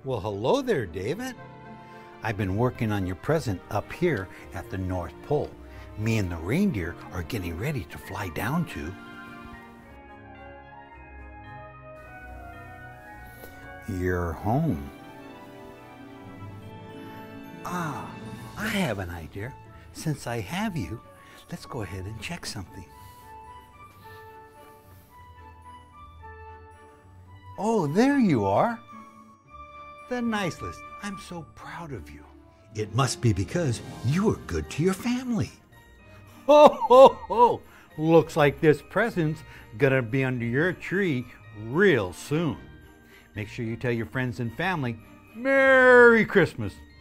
Well, hello there, David. I've been working on your present up here at the North Pole. Me and the reindeer are getting ready to fly down to your home. Ah, I have an idea. Since I have you, let's go ahead and check something. Oh, there you are. The nice list. I'm so proud of you. It must be because you are good to your family. Ho, ho, ho! Looks like this present's gonna be under your tree real soon. Make sure you tell your friends and family, Merry Christmas.